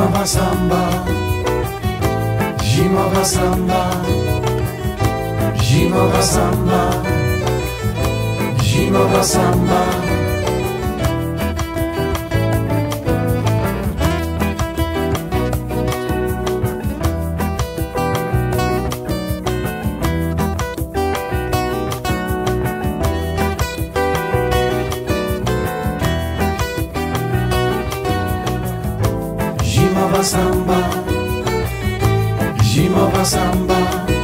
Zimowa samba, zimowa samba, zimowa samba, zimowa samba. Zimowa samba, zimowa samba,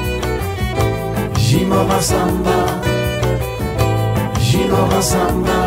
zimowa samba, zimowa samba.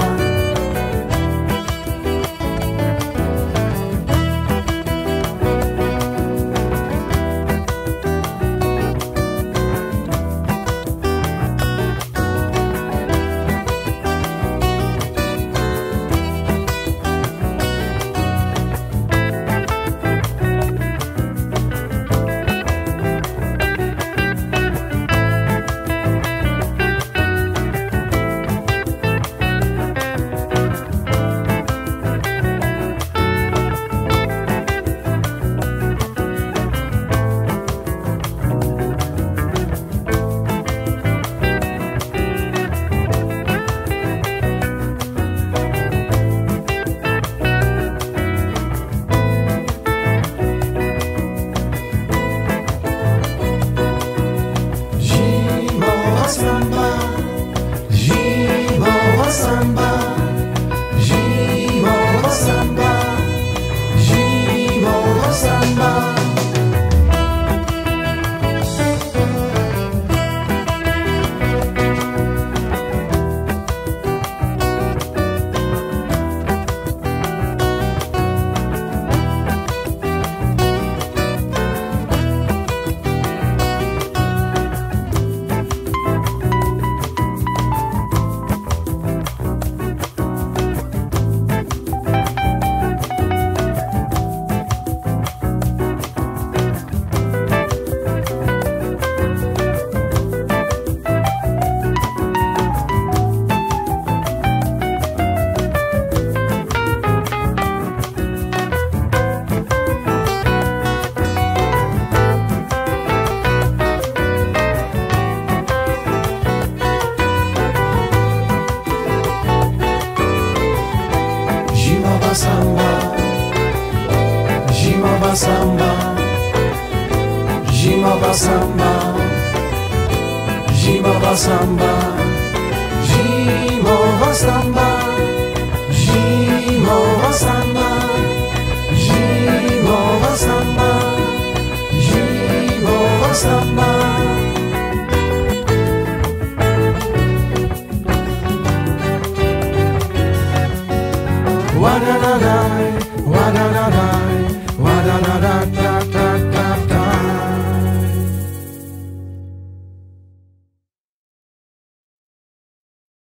Samba, zimowa samba, zimowa samba, zimowa samba. Zimowa samba, zimowa samba, zimowa samba, zimowa samba, zimowa samba, zimowa samba, zimowa samba, zimowa samba.